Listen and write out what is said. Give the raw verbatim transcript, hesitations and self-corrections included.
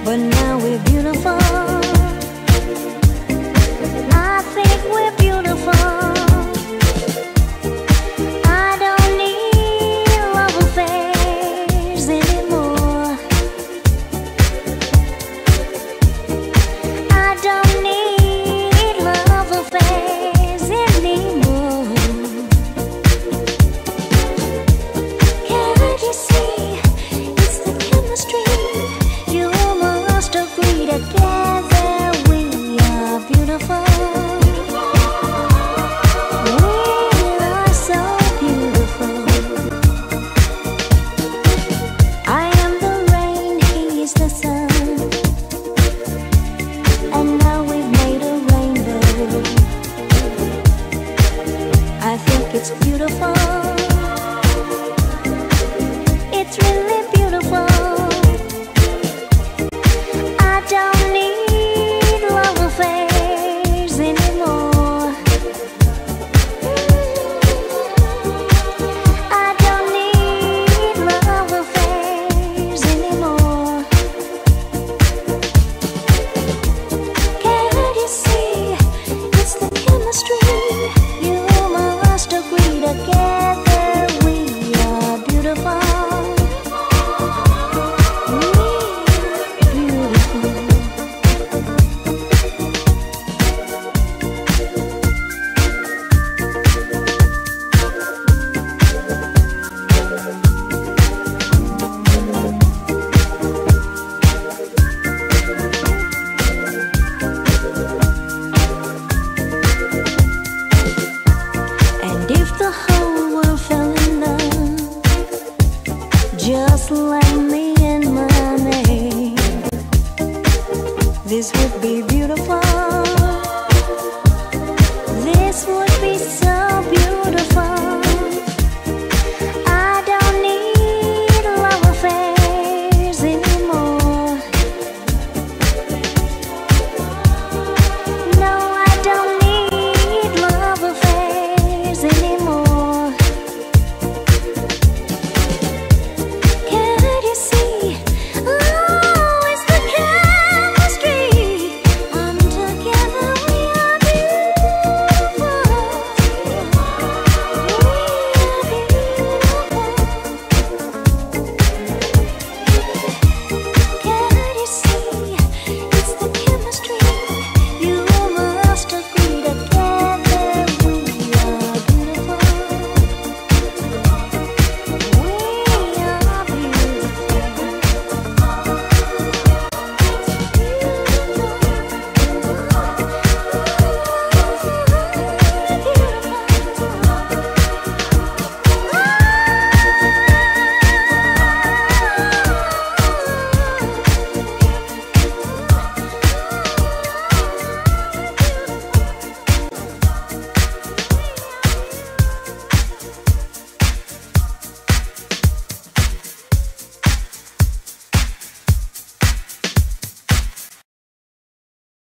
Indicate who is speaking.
Speaker 1: but now we're beautiful. I think we're beautiful. I don't need love affairs anymore. I don't need love affairs anymore. Can't you see it's the chemistry? You must agree together we are beautiful. We are so beautiful. I am the rain, he's the sun, and now we've made a rainbow. I think it's beautiful. It's really beautiful. I don't need love affairs anymore. I don't need love affairs anymore. Can't you see it's the chemistry? You must agree together we are beautiful. And if the whole world fell in love, just like me and my name, this would be